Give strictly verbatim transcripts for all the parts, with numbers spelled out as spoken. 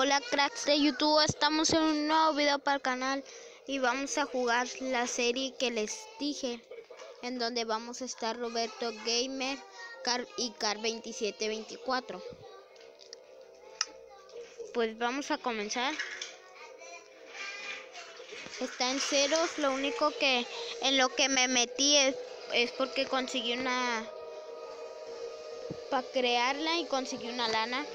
Hola cracks de YouTube, estamos en un nuevo video para el canal y vamos a jugar la serie que les dije, en donde vamos a estar Roberto Gamer Car y Car veintisiete veinticuatro. Pues vamos a comenzar. Está en ceros, lo único que en lo que me metí es, es porque conseguí una para crearla y conseguí una lana.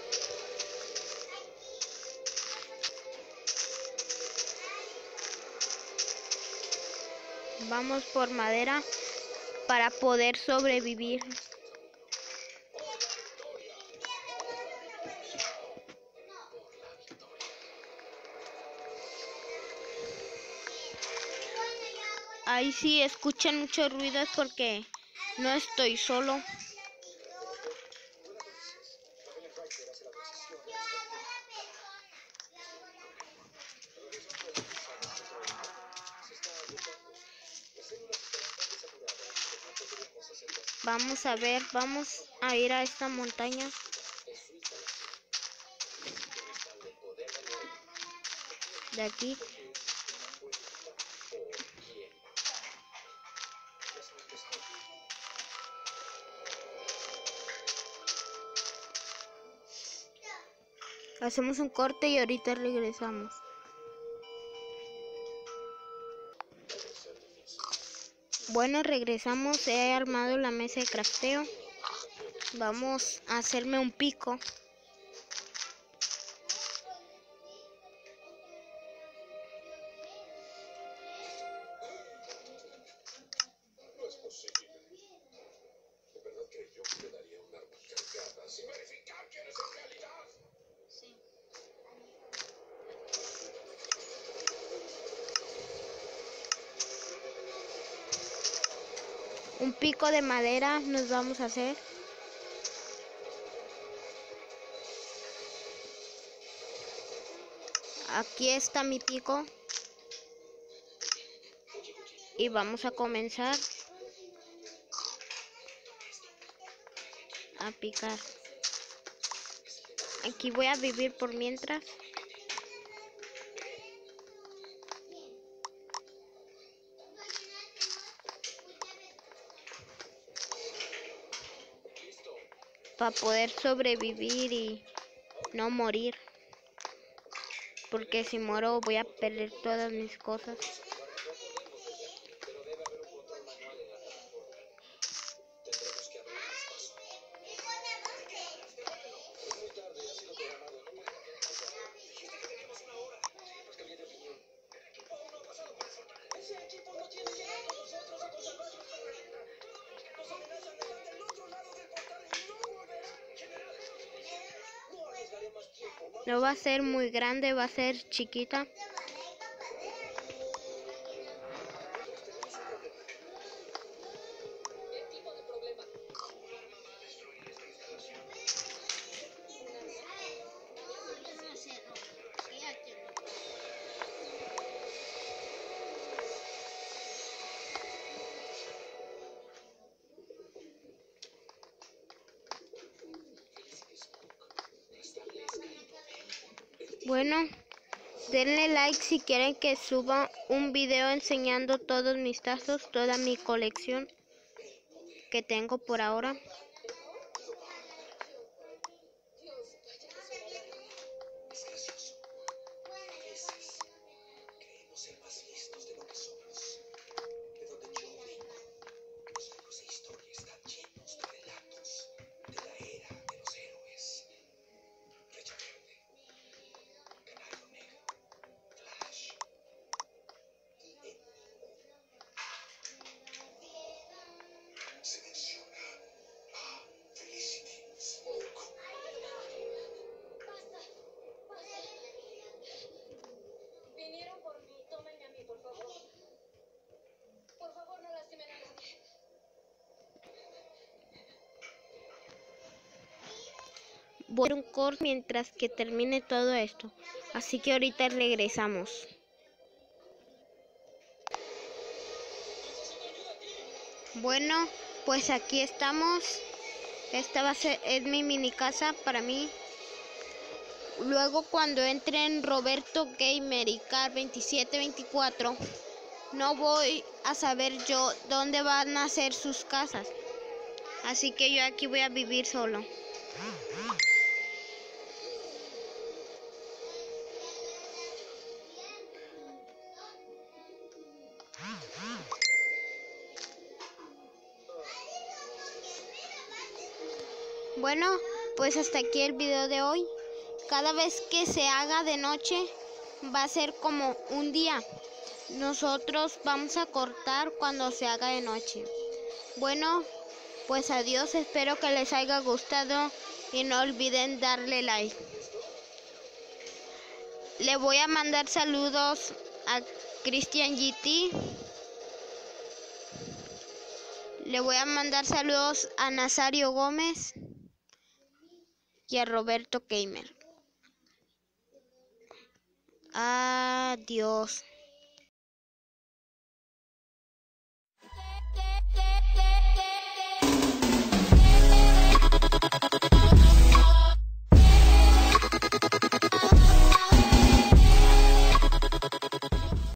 Vamos por madera para poder sobrevivir. Ahí sí escuchan muchos ruidos porque no estoy solo. Vamos a ver, vamos a ir a esta montaña. De aquí. Hacemos un corte y ahorita regresamos. Bueno, regresamos. He armado la mesa de crafteo. Vamos a hacerme un pico. No es posible. ¿De verdad creyó que le daría un arma cargada sin verificar quién es en realidad? Sí. Un pico de madera nos vamos a hacer. Aquí está mi pico. Y vamos a comenzar a picar. Aquí voy a vivir por mientras. Para poder sobrevivir y no morir. Porque si muero voy a perder todas mis cosas. No va a ser muy grande, va a ser chiquita. Bueno, denle like si quieren que suba un video enseñando todos mis tazos, toda mi colección que tengo por ahora. Es gracioso. A veces creemos ser más listos de lo que somos. De donde yo vengo, los libros de historia están llenos de relatos de la era de los héroes. Flecha Verde, Canario Negro, Flash y Enemigo. Se menciona a Felicity Smoke. Vinieron por mí, tómenme a mí, por favor. Por favor, no lastimen a nadie. Voy a hacer un corte mientras que termine todo esto. Así que ahorita regresamos. Bueno, pues aquí estamos. Esta va a ser es mi mini casa para mí. Luego cuando entren Roberto Gamer y Car veintisiete veinticuatro, no voy a saber yo dónde van a ser sus casas. Así que yo aquí voy a vivir solo. Bueno, pues hasta aquí el video de hoy. Cada vez que se haga de noche va a ser como un día. Nosotros vamos a cortar cuando se haga de noche. Bueno, pues adiós, espero que les haya gustado y no olviden darle like. Le voy a mandar saludos a Cristian G T. Le voy a mandar saludos a Nazario Gómez y a Roberto Gamer. Adiós.